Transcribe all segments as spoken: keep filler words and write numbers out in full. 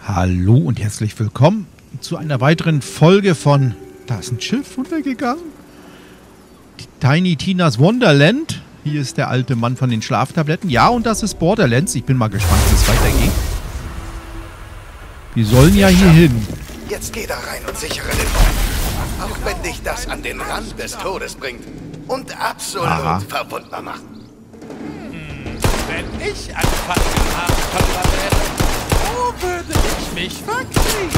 Hallo und herzlich willkommen zu einer weiteren Folge von... Da ist ein Schiff untergegangen. Tiny Tina's Wonderland. Hier ist der alte Mann von den Schlaftabletten. Ja, und das ist Borderlands. Ich bin mal gespannt, wie es weitergeht. Wir sollen ja hier hin. Jetzt geh da rein und sichere den Ort. Auch wenn dich das an den Rand des Todes bringt. Und absolut Aha. verwundbar macht. Hm, wenn ich ein Abenteurer wäre, wo würde ich mich verkriegen?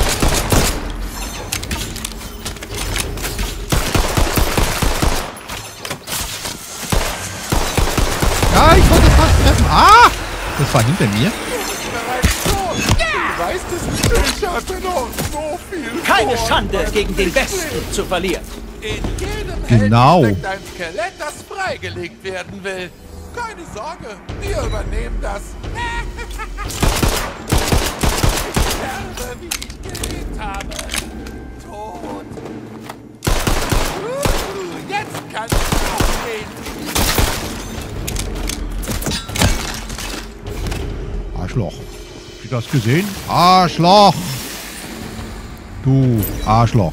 Ja, ich wollte fast treffen. Ah! Das war hinter mir. Du weißt es, ich hatte noch so viel. Keine Schande, gegen den Besten zu verlieren. In jedem Genau. Helden steckt ein Skelett, das freigelegt werden will. Keine Sorge, wir übernehmen das. Ich sterbe, wie ich gelebt habe. Tod. Uh, jetzt kann ich aufgehen. Arschloch. Habt ihr das gesehen? Arschloch. Du Arschloch.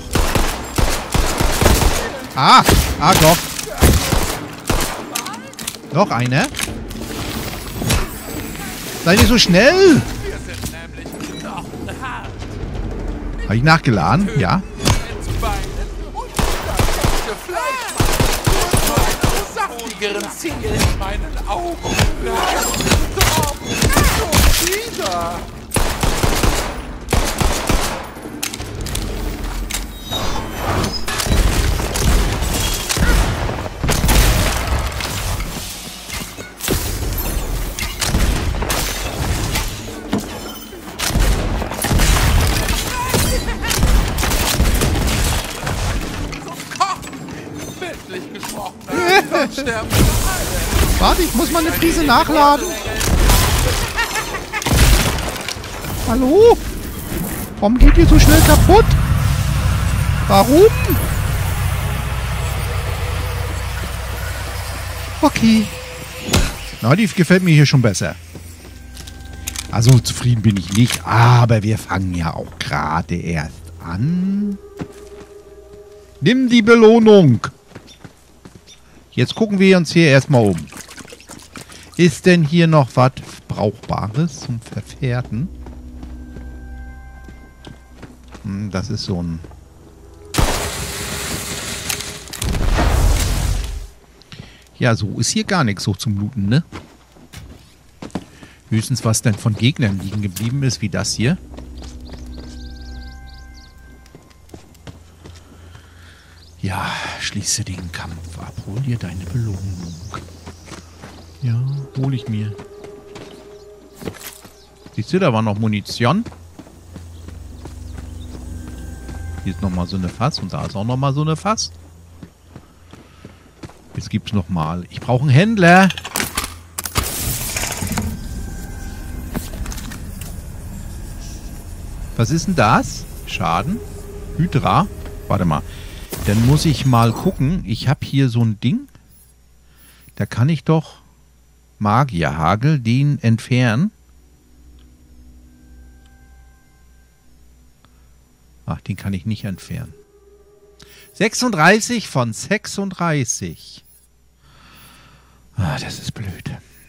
Ah, Arschloch. Noch eine. Seid ihr so schnell? Wir sind nämlich knochenhart. Habe ich nachgeladen? Ja. Saftigeren Ziel in meinen Augen. Doch, schon wieder. Warte, ich muss mal eine Prise nachladen. Hallo? Warum geht ihr so schnell kaputt? Warum? Okay. Na, die gefällt mir hier schon besser. Also zufrieden bin ich nicht, aber wir fangen ja auch gerade erst an. Nimm die Belohnung. Jetzt gucken wir uns hier erstmal um. Ist denn hier noch was Brauchbares zum Verfährten? Hm, das ist so ein... Ja, so ist hier gar nichts so zum Looten, ne? Höchstens, was denn von Gegnern liegen geblieben ist, wie das hier. Ja, schließe den Kampf ab. Hol dir deine Belohnung. Ja, hol ich mir. Siehst du, da war noch Munition. Hier ist nochmal so eine Fass und da ist auch nochmal so eine Fass. Jetzt gibt's nochmal. Ich brauche einen Händler. Was ist denn das? Schaden? Hydra? Warte mal. Dann muss ich mal gucken. Ich habe hier so ein Ding. Da kann ich doch Magierhagel, den entfernen. Ach, den kann ich nicht entfernen. sechsunddreißig von sechsunddreißig. Ah, das ist blöd.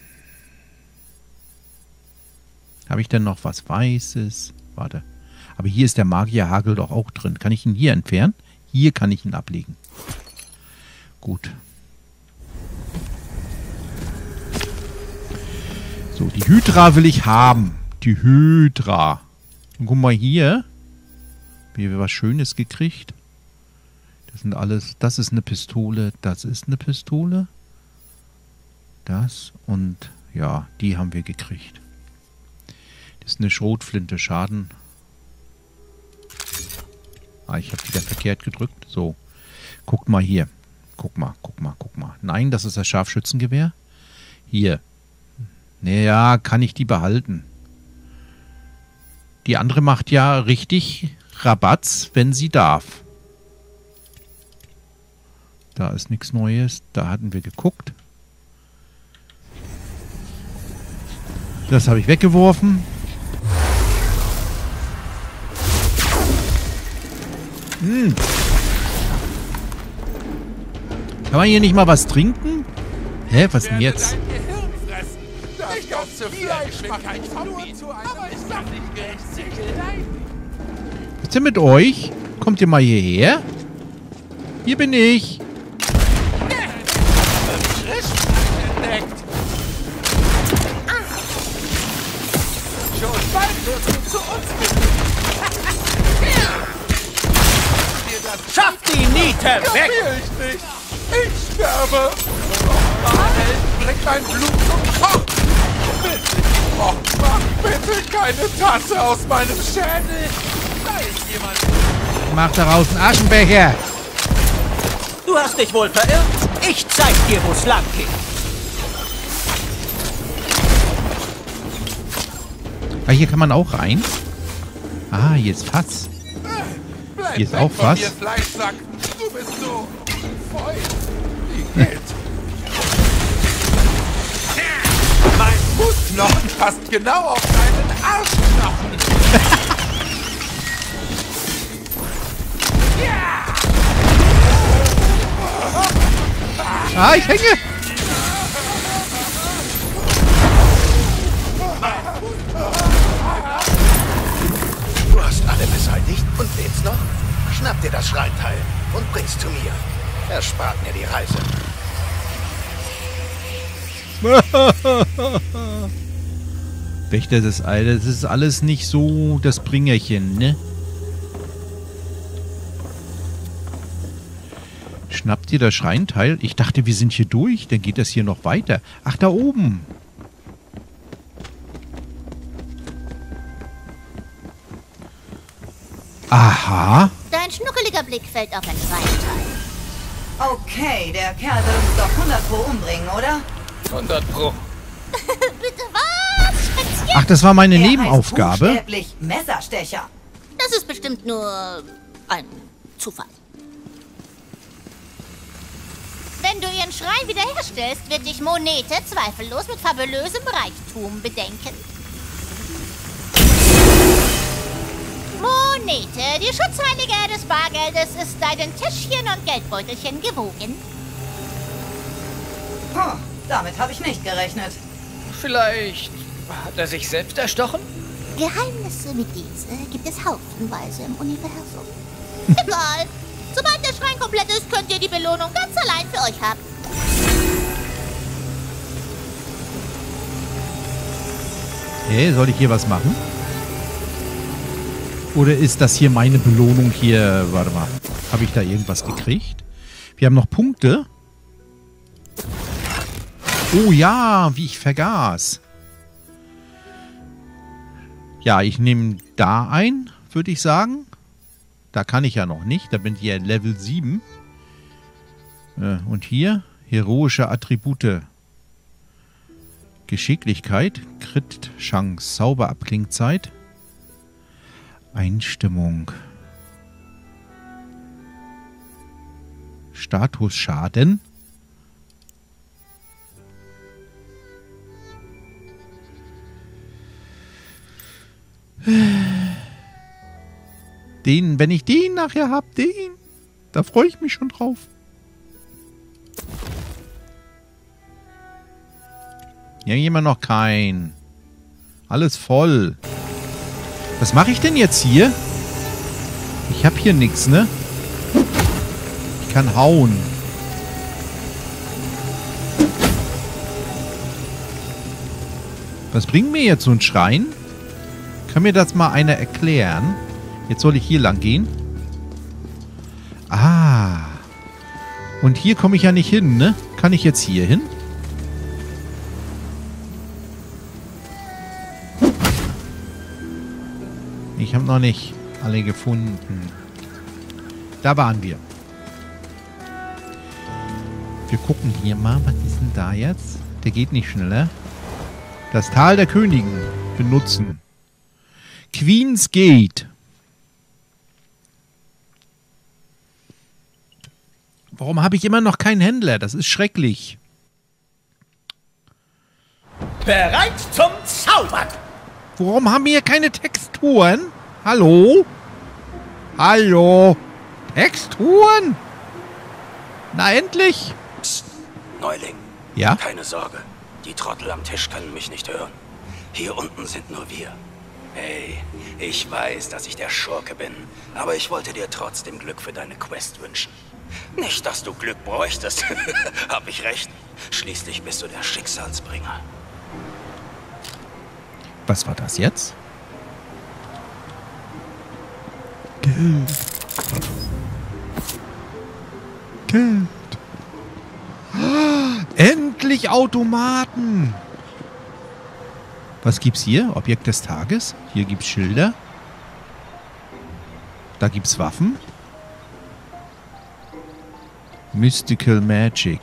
Habe ich denn noch was Weißes? Warte. Aber hier ist der Magierhagel doch auch drin. Kann ich ihn hier entfernen? Hier kann ich ihn ablegen. Gut. So, die Hydra will ich haben. Die Hydra. Und guck mal hier. Wie wir was Schönes gekriegt. Das sind alles... Das ist eine Pistole. Das ist eine Pistole. Das und... Ja, die haben wir gekriegt. Das ist eine Schrotflinte. Schaden... Ah, ich habe wieder verkehrt gedrückt. So, guckt mal hier. Guck mal, guck mal, guck mal. Nein, das ist das Scharfschützengewehr. Hier. Naja, kann ich die behalten. Die andere macht ja richtig Rabatz, wenn sie darf. Da ist nichts Neues. Da hatten wir geguckt. Das habe ich weggeworfen. Hm. Kann man hier nicht mal was trinken? Hä, was denn jetzt? Dein Gehirn fressen. Das ganze Fleisch schmeckt kein Verbieten, aber ich darf nicht gerecht sein. Was ist denn mit euch? Kommt ihr mal hierher? Hier bin ich. Entdeckt. Schon bald wirst du zu uns gehören. Schaff die Niete weg! Ich nicht. Ich sterbe. Mann, bring mein Blut zum Kochen. Bitte, oh, mach bitte keine Tasse aus meinem Schädel. Da ist jemand. Mach daraus einen Aschenbecher. Du hast dich wohl verirrt. Ich zeig dir, wo's lang geht. Ah, hier kann man auch rein. Ah, hier ist Fass. Bleib Hier ist weg auch von was. mir, Fleischsack. Du bist so voll. Wie geht's? Mein Fußknochen passt genau auf deinen Arschknochen. Ah, ich hänge. Du hast alle beseitigt und lebst noch? Schnapp dir das Schreinteil und bring's zu mir. Erspart mir die Reise. Wächter des Eides, das ist alles nicht so das Bringerchen, ne? Schnappt ihr das Schreinteil? Ich dachte, wir sind hier durch. Dann geht das hier noch weiter. Ach, da oben. Aha. Dein schnuckeliger Blick fällt auf ein Schreinteil. Okay, der Kerl will uns doch hundert Pro umbringen, oder? hundert Pro. Bitte was, Schätzchen? Ach, das war meine Er heißt Nebenaufgabe. buchstäblich Messerstecher. Das ist bestimmt nur ein Zufall. Wenn du ihren Schrein wiederherstellst, wird dich Monete zweifellos mit fabulösem Reichtum bedenken. Monete, die Schutzheilige des Bargeldes, ist deinen Täschchen und Geldbeutelchen gewogen. Puh, damit habe ich nicht gerechnet. Vielleicht hat er sich selbst erstochen? Geheimnisse wie diese gibt es haufenweise im Universum. Egal. Sobald der Schrein komplett ist, könnt ihr die Belohnung ganz allein für euch haben. Hey, soll ich hier was machen? Oder ist das hier meine Belohnung hier? Warte mal. Habe ich da irgendwas gekriegt? Wir haben noch Punkte. Oh ja, wie ich vergaß. Ja, ich nehme da ein, würde ich sagen. Da kann ich ja noch nicht. Da bin ich ja Level sieben. Äh, und hier heroische Attribute. Geschicklichkeit, Crit-Chance, Zauberabklingzeit. Einstimmung. Statusschaden. Den, wenn ich den nachher hab, den, da freue ich mich schon drauf. Ja, jemand noch kein. Alles voll. Was mache ich denn jetzt hier? Ich habe hier nichts, ne? Ich kann hauen. Was bringt mir jetzt so ein Schrein? Kann mir das mal einer erklären? Jetzt soll ich hier lang gehen. Ah. Und hier komme ich ja nicht hin, ne? Kann ich jetzt hier hin? Ich habe noch nicht alle gefunden. Da waren wir. Wir gucken hier mal. Was ist denn da jetzt? Der geht nicht schneller. Das Tal der Königen benutzen. Queen's Gate. Warum habe ich immer noch keinen Händler? Das ist schrecklich. Bereit zum Zaubern! Warum haben wir hier keine Texturen? Hallo? Hallo? Texturen! Na endlich! Psst, Neuling. Ja? Keine Sorge. Die Trottel am Tisch können mich nicht hören. Hier unten sind nur wir. Hey, ich weiß, dass ich der Schurke bin, aber ich wollte dir trotzdem Glück für deine Quest wünschen. Nicht, dass du Glück bräuchtest. Hab ich recht? Schließlich bist du der Schicksalsbringer. Was war das jetzt? Geld. Geld. Ah, endlich Automaten. Was gibt's hier? Objekt des Tages. Hier gibt's Schilder. Da gibt's Waffen. Mystical Magic.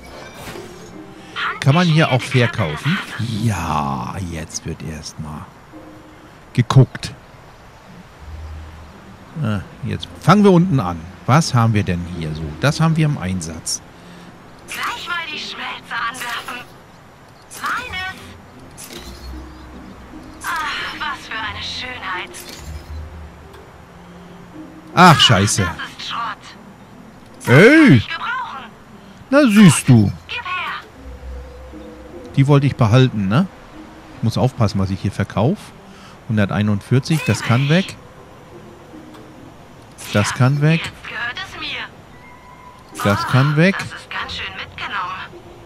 Kann man hier auch verkaufen? Ja, jetzt wird erstmal geguckt. Ah, jetzt fangen wir unten an. Was haben wir denn hier so? Das haben wir im Einsatz. Gleich mal die Schmelze anwerfen. Meines. Ach, was für eine Schönheit. Ach, scheiße. Das ist Schrott. Ey, Ich gebrauchen. na siehst du. Gib her. Die wollte ich behalten, ne? Ich muss aufpassen, was ich hier verkaufe. hunderteinundvierzig, das kann weg. Das kann weg. Jetzt gehört es mir. Das Oh, kann weg. Das ist ganz schön mitgenommen.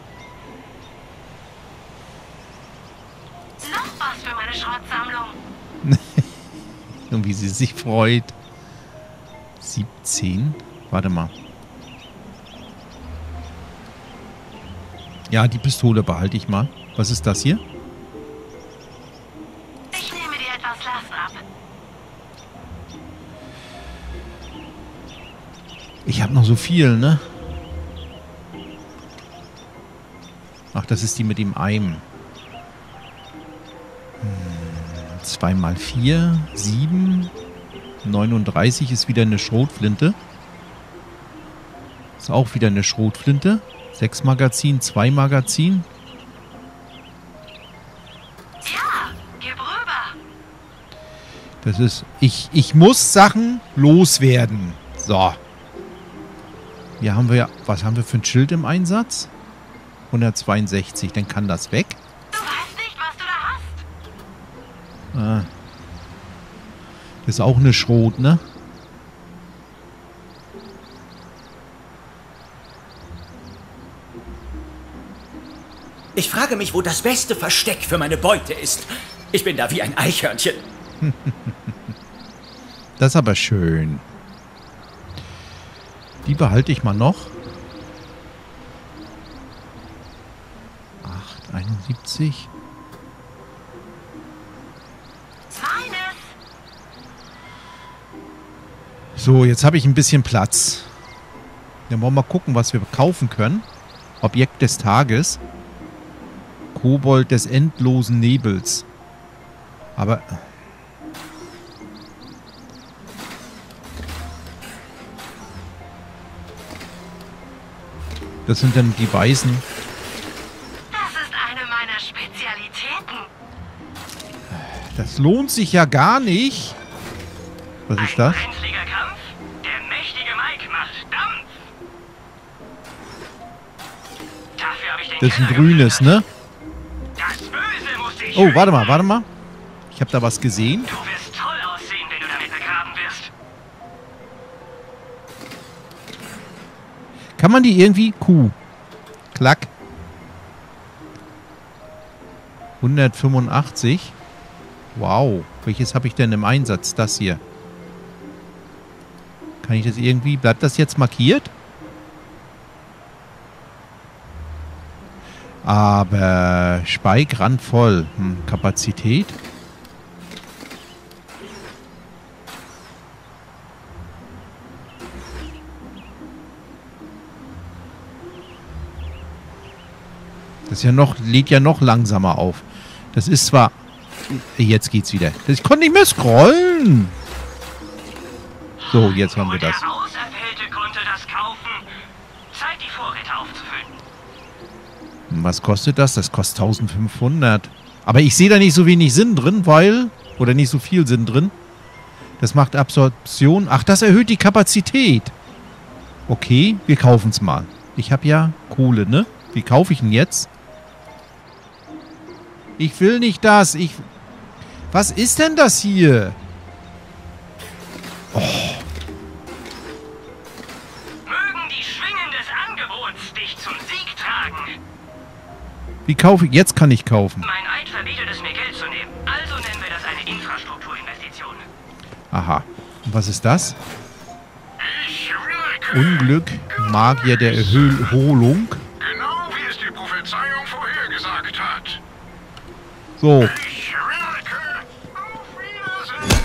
Noch was für meine Schrottsammlung. Und wie sie sich freut. siebzehn. Warte mal. Ja, die Pistole behalte ich mal. Was ist das hier? Ich nehme dir etwas Last ab. Ich habe noch so viel, ne? Ach, das ist die mit dem Eim. Hm, zwei mal vier, sieben. neununddreißig ist wieder eine Schrotflinte. Ist auch wieder eine Schrotflinte. Sechs Magazin, zwei Magazin. Ja, gib rüber. Das ist... Ich, ich muss Sachen loswerden. So. Hier haben wir... Was haben wir für ein Schild im Einsatz? hundertzweiundsechzig. Dann kann das weg. Du weißt nicht, was du da hast. Ah. Das ist auch eine Schrot, ne? Ich frage mich, wo das beste Versteck für meine Beute ist. Ich bin da wie ein Eichhörnchen. Das ist aber schön. Die behalte ich mal noch. acht, einundsiebzig. Meines. So, jetzt habe ich ein bisschen Platz. Dann wollen wir mal gucken, was wir kaufen können. Objekt des Tages. Kobold des endlosen Nebels. Aber... Das sind dann die Weißen. Das ist eine meiner Spezialitäten. Das lohnt sich ja gar nicht. Was ist das? Ein brenzliger Kampf. Der mächtige Mike macht Dampf. Dafür habe ich den Das ist ein Keller grünes, geplündert. ne? Das Böse muss dich Oh, warte mal, hüten. warte mal. Ich habe da was gesehen. Du wirst toll aussehen, wenn du damit begraben wirst. Kann man die irgendwie... Kuh. Klack. hundertfünfundachtzig. Wow. Welches habe ich denn im Einsatz? Das hier. Kann ich das irgendwie... Bleibt das jetzt markiert? Aber... Spike randvoll. Hm, Kapazität. Das ist ja noch, lädt ja noch langsamer auf. Das ist zwar... Jetzt geht's wieder. Ich konnte nicht mehr scrollen. So, jetzt haben wir Nur das. der Auserwählte konnte das kaufen. Zeit, die Vorräte aufzufüllen. Was kostet das? Das kostet eintausendfünfhundert. Aber ich sehe da nicht so wenig Sinn drin, weil... Oder nicht so viel Sinn drin. Das macht Absorption. Ach, das erhöht die Kapazität. Okay, wir kaufen es mal. Ich habe ja Kohle, ne? Wie kaufe ich ihn jetzt? Ich will nicht das. Ich... Was ist denn das hier? Oh. Mögen die Schwingen des Angebots dich zum Sieg tragen. Wie kaufe ich? Jetzt kann ich kaufen. Mein Eid verbietet es mir, Geld zu nehmen. Also nennen wir das eine Infrastrukturinvestition. Aha. Und was ist das? Ich wirke. Unglück, Magier der Erholung. Genau wie es die Prophezeiung vorhergesagt hat. So. Ich wirke. Auf Wiedersehen.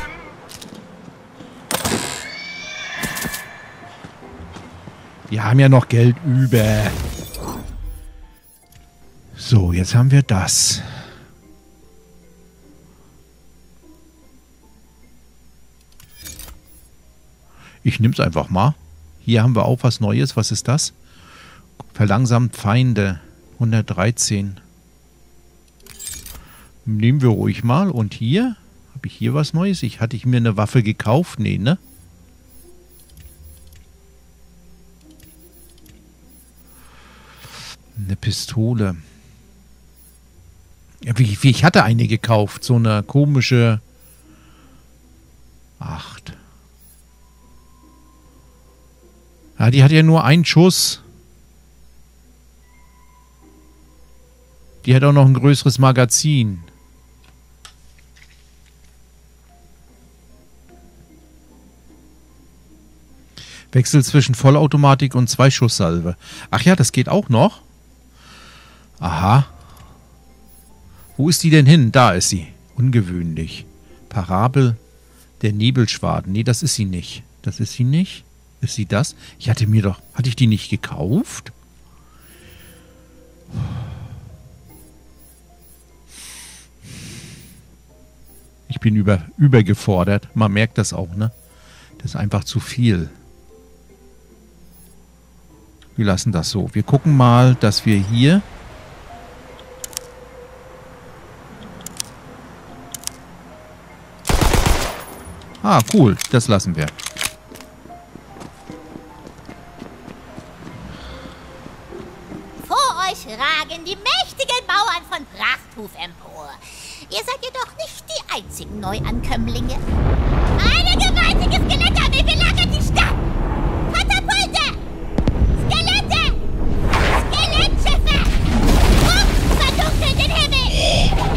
Wir haben ja noch Geld über. So, jetzt haben wir das. Ich nehme es einfach mal. Hier haben wir auch was Neues. Was ist das? Verlangsamt Feinde. hundertdreizehn. Nehmen wir ruhig mal. Und hier? Habe ich hier was Neues? Ich, hatte ich mir eine Waffe gekauft? Nee, ne? Eine Pistole. Ja, wie, wie, ich hatte eine gekauft. So eine komische... Acht. Ja, die hat ja nur einen Schuss. Die hat auch noch ein größeres Magazin. Wechsel zwischen Vollautomatik und Zweischusssalve. Ach ja, das geht auch noch. Aha. Wo ist die denn hin? Da ist sie. Ungewöhnlich. Parabel der Nebelschwaden. Nee, das ist sie nicht. Das ist sie nicht. Ist sie das? Ich hatte mir doch... Hatte ich die nicht gekauft? Ich bin über, übergefordert. Man merkt das auch, ne? Das ist einfach zu viel. Wir lassen das so. Wir gucken mal, dass wir hier... Ah, cool. Das lassen wir. Vor euch ragen die mächtigen Bauern von Prachthuf empor. Ihr seid jedoch nicht die einzigen Neuankömmlinge. Eine gewaltige Skelettarmee belagert die Stadt! Katapulte! Skelette! Skelettschiffe! Druck verdunkelt den Himmel!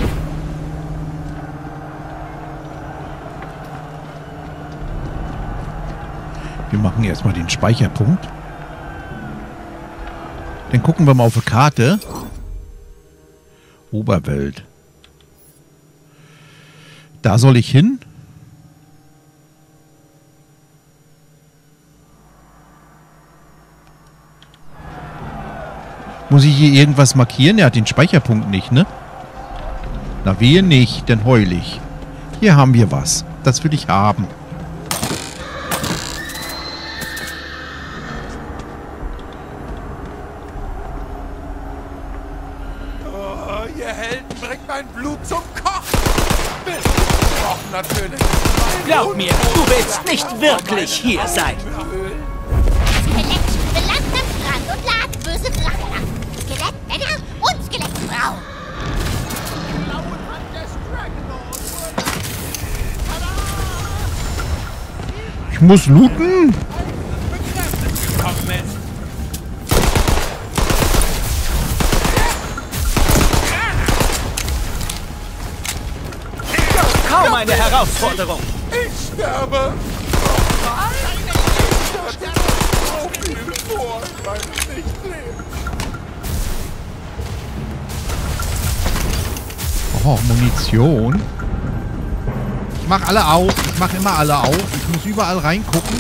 Wir machen erstmal den Speicherpunkt. Dann gucken wir mal auf die Karte. Oberwelt. Da soll ich hin. Muss ich hier irgendwas markieren? Er hat den Speicherpunkt nicht, ne? Na, wehe nicht, denn heul ich. Hier haben wir was. Das will ich haben. Ihr Helden bringt mein Blut zum Kochen. Doch, natürlich. Glaub mir, du willst nicht wirklich hier sein. Skelettschiffe landen am Strand und laden böse Drachen ab. Skelettmänner und Skelettfrauen. Ich muss looten. Kaum eine Herausforderung. Ich sterbe. Ich hatte so viel vor in meinem Nichtleben. Oh, Munition. Ich mach alle auf. Ich mach immer alle auf. Ich muss überall reingucken.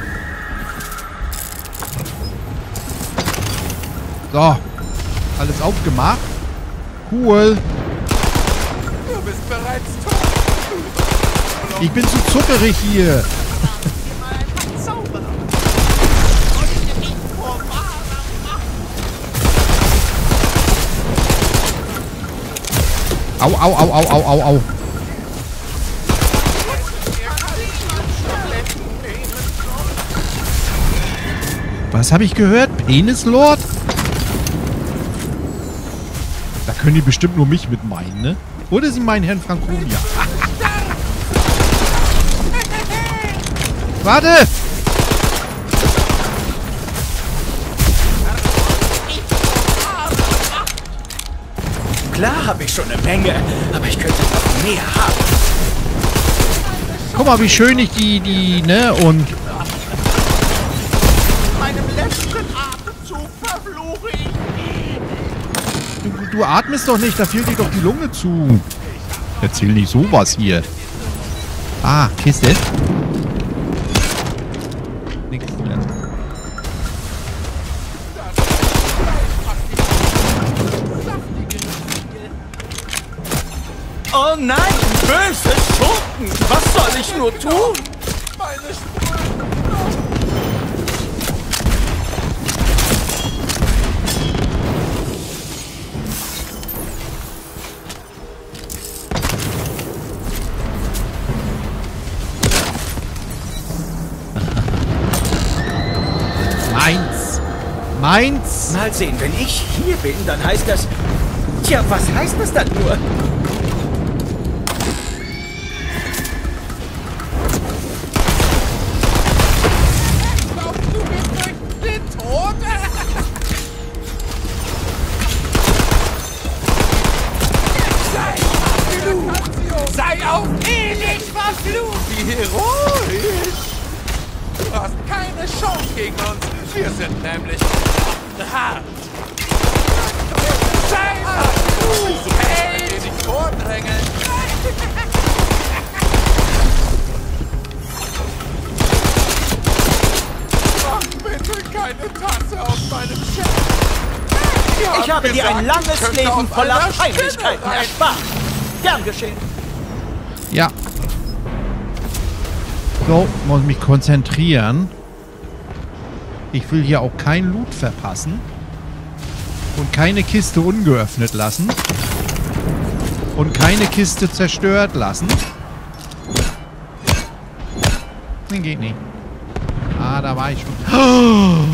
So. Alles aufgemacht. Cool. Du bist bereits tot. Ich bin zu zuckerig hier. Au, au, au, au, au, au, au. Was habe ich gehört? Penislord? Da können die bestimmt nur mich mit meinen, ne? Oder sie meinen Herrn Franconia. Warte! Klar habe ich schon eine Menge, aber ich könnte noch mehr haben. Guck mal, wie schön ich die, die, ne, und... Meinem letzten Atemzug verfluche ich ihn. Du, du atmest doch nicht, da fehlt dir doch die Lunge zu. Erzähl nicht sowas hier. Ah, Kiste. Nix mehr. Oh nein, böse Schurken! Was soll ich nur tun? Meine Meins. Meins. Mal sehen, wenn ich hier bin, dann heißt das... Tja, was heißt das dann nur? Sei auf ewig verflucht! Wie heroisch! Du hast keine Chance gegen uns. Wir sind nämlich hart. Sei verflucht! Hey! Nicht vordrängeln! Mach bitte keine Tasse aus meinem Chef! Ich habe dir ein langes Leben voller Peinlichkeiten erspart. Gern geschehen. Ja. So, muss mich konzentrieren. Ich will hier auch kein Loot verpassen. Und keine Kiste ungeöffnet lassen. Und keine Kiste zerstört lassen. Den geht nicht. Ah, da war ich schon. Oh!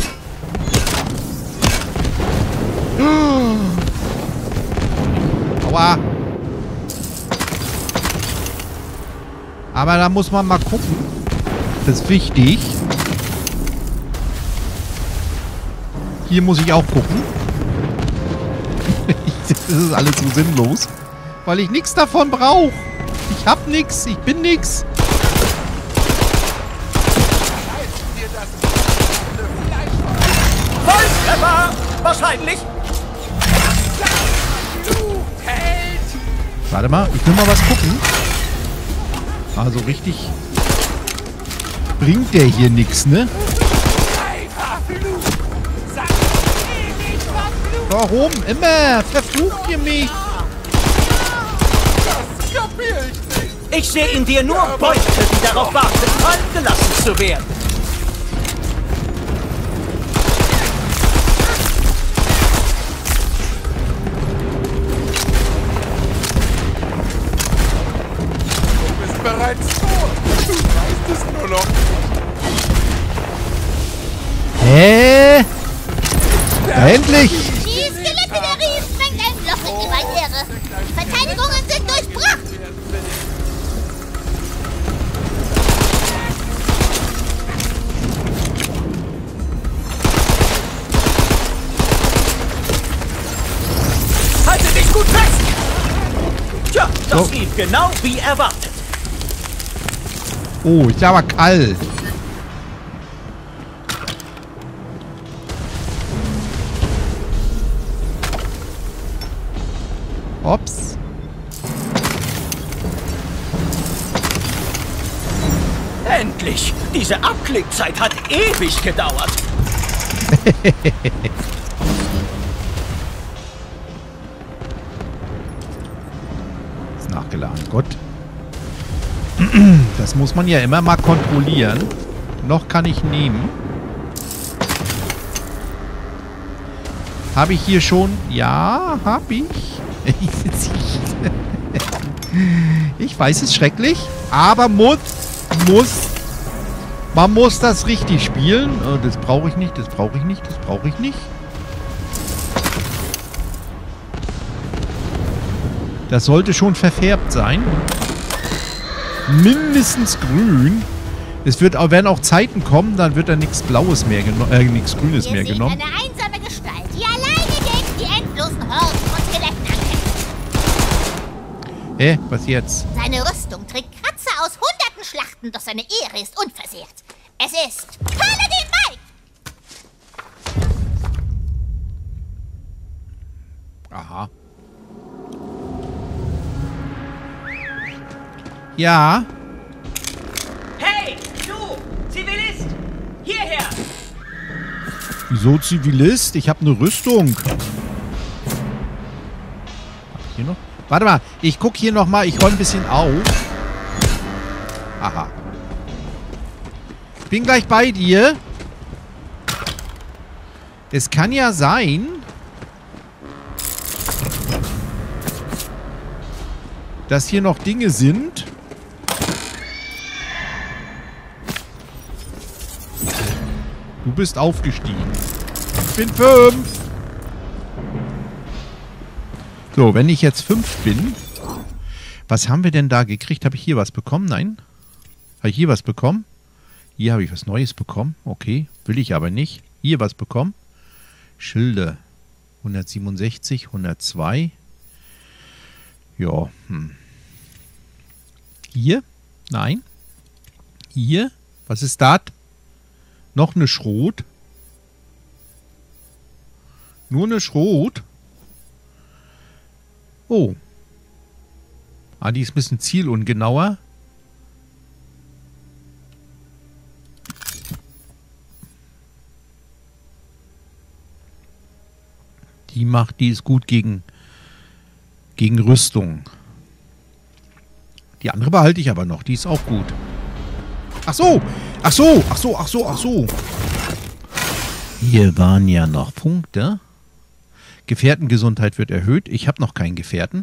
Aua. Aber da muss man mal gucken. Das ist wichtig. Hier muss ich auch gucken. Das ist alles so sinnlos. Weil ich nichts davon brauche. Ich hab nichts. Ich bin nichts. Volltreffer! Wahrscheinlich. Warte mal. Ich will mal was gucken. Also richtig bringt der hier nichts, ne? Warum immer? Verflucht ihr mich? Ich sehe in dir nur Beute, die darauf warten, fallen gelassen zu werden. Bereits tot. Du weißt es nur noch. Hä? Endlich! Die Skelettinerie sprengt ein Loch in die Barriere. Die Verteidigungen sind durchbracht. Halte dich gut fest! Tja, das So. lief genau wie erwartet. Oh, ist aber kalt. Ups. Endlich! Diese Abklickzeit hat ewig gedauert. Ist nachgeladen. Gut. Das muss man ja immer mal kontrollieren. Noch kann ich nehmen. Habe ich hier schon? Ja, habe ich. Ich weiß, es ist schrecklich. Aber muss, muss Man muss das richtig spielen. Äh, das brauche ich nicht, das brauche ich nicht, das brauche ich nicht. Das sollte schon verfärbt sein. Mindestens grün. Es wird, werden auch Zeiten kommen, dann wird da nichts Blaues mehr genommen, äh, nichts Grünes Ihr mehr seht genommen. eine einsame Gestalt, die alleine gegen die endlosen Horden von Skeletten ankämpft. Hä? Was jetzt? Seine Rüstung trägt Kratzer aus hunderten Schlachten, doch seine Ehre ist unversehrt. Es ist Paladin Mike! Aha. Ja. Hey, du, Zivilist! Hierher! Wieso Zivilist? Ich habe eine Rüstung. Hab ich hier noch? Warte mal, ich guck hier noch mal. Ich räume ein bisschen auf. Aha. Bin gleich bei dir. Es kann ja sein, dass hier noch Dinge sind. Du bist aufgestiegen. Ich bin fünf. So, wenn ich jetzt fünf bin, was haben wir denn da gekriegt? Habe ich hier was bekommen? Nein. Habe ich hier was bekommen? Hier habe ich was Neues bekommen. Okay, will ich aber nicht. Hier was bekommen. Schilde. hundertsiebenundsechzig, hundertzwei. Ja, hm. Hier? Nein. Hier? Was ist das? Noch eine Schrot. Nur eine Schrot. Oh. Ah, die ist ein bisschen zielungenauer. Die macht, die ist gut gegen, gegen Rüstung. Die andere behalte ich aber noch. Die ist auch gut. Ach so. Ach so. Ach so. Ach so. Ach so. Hier waren ja noch Punkte. Gefährtengesundheit wird erhöht. Ich habe noch keinen Gefährten.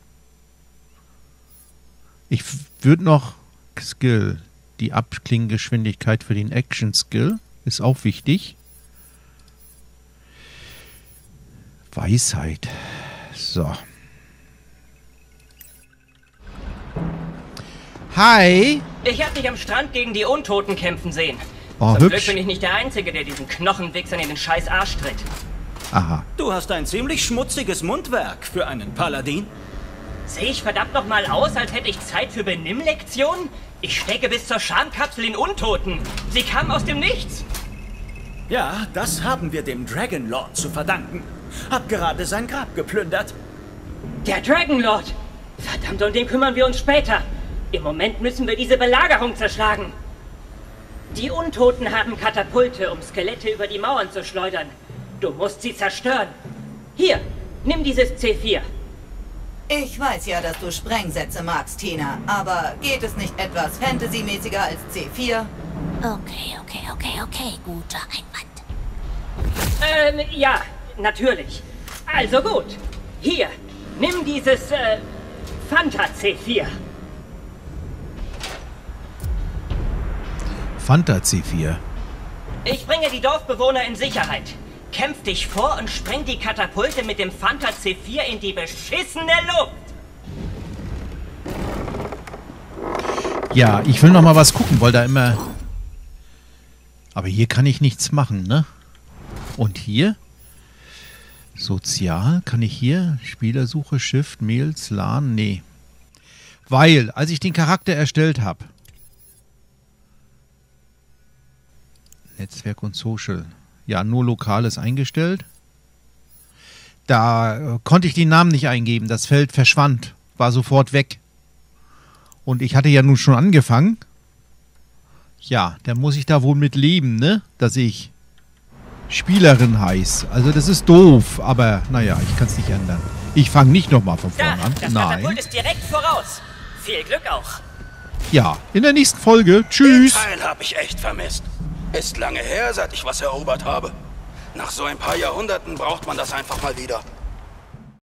Ich würde noch Skill. Die Abklingengeschwindigkeit für den Action Skill ist auch wichtig. Weisheit. So. Hi. Ich hab dich am Strand gegen die Untoten kämpfen sehen. Oh, Zum hübsch. Glück bin ich nicht der Einzige, der diesen Knochenwichsern in den scheiß Arsch tritt. Aha. Du hast ein ziemlich schmutziges Mundwerk für einen Paladin. Sehe ich verdammt noch mal aus, als hätte ich Zeit für Benimmlektionen? Ich stecke bis zur Schamkapsel in Untoten. Sie kamen aus dem Nichts. Ja, das haben wir dem Dragonlord zu verdanken. Hab gerade sein Grab geplündert. Der Dragonlord! Verdammt, um den kümmern wir uns später. Im Moment müssen wir diese Belagerung zerschlagen. Die Untoten haben Katapulte, um Skelette über die Mauern zu schleudern. Du musst sie zerstören. Hier, nimm dieses C vier. Ich weiß ja, dass du Sprengsätze magst, Tina, aber geht es nicht etwas Fantasy-mäßiger als C vier? Okay, okay, okay, okay. Guter Einwand. Ähm, ja, natürlich. Also gut. Hier, nimm dieses, äh, Fanta C vier. Fanta C vier. Ich bringe die Dorfbewohner in Sicherheit. Kämpf dich vor und spreng die Katapulte mit dem Fanta C vier in die beschissene Luft. Ja, ich will noch mal was gucken, weil da immer... Aber hier kann ich nichts machen, ne? Und hier? Sozial? Kann ich hier? Spielersuche, Shift, Mails, LAN? Nee. Weil, als ich den Charakter erstellt habe... Netzwerk und Social. Ja, nur Lokales eingestellt. Da äh, konnte ich den Namen nicht eingeben. Das Feld verschwand. War sofort weg. Und ich hatte ja nun schon angefangen. Ja, dann muss ich da wohl mit leben, ne? Dass ich Spielerin heiß. Also das ist doof. Aber naja, ich kann es nicht ändern. Ich fange nicht nochmal von Da, vorne an. das Nein. Katapult ist direkt voraus. Viel Glück auch. Ja, in der nächsten Folge. Tschüss. Den Teil habe ich echt vermisst. Ist lange her, seit ich was erobert habe. Nach so ein paar Jahrhunderten braucht man das einfach mal wieder.